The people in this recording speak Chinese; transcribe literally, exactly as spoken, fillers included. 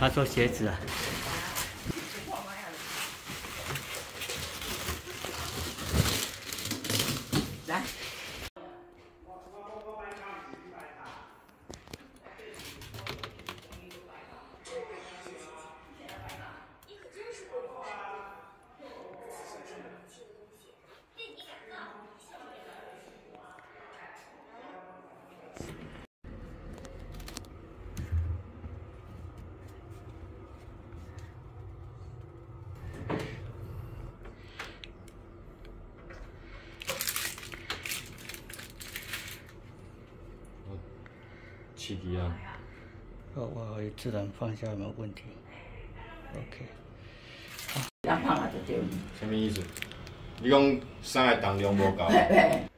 他说鞋子啊。 来。 气体啊！ 哦，我自然放下没有问题。OK。 要放了就对。 什么意思？你讲三个重量无够？